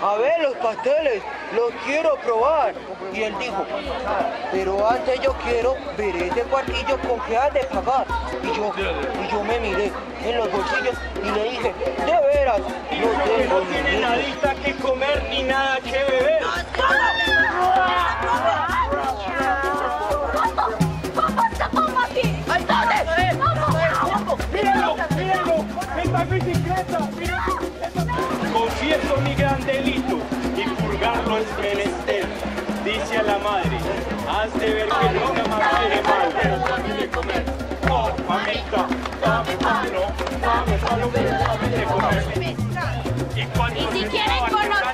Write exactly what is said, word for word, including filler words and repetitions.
a ver los pasteles, los quiero probar. Y él dijo, pero antes yo quiero ver ese cuartillo con que has de pagar. Y yo, y yo me miré en los bolsillos y le dije, de veras, no tengo No tiene nadita que comer ni nada que beber. ¡Míralo! ¡Míralo! ¡Esta bicicleta! Confieso mi gran delito y purgarlo es menester. Dice a la madre, has de ver que nunca más quiere madre de comer. Oh, mamita, dame mano, dame mano, dame de comer. Y si quieren conocer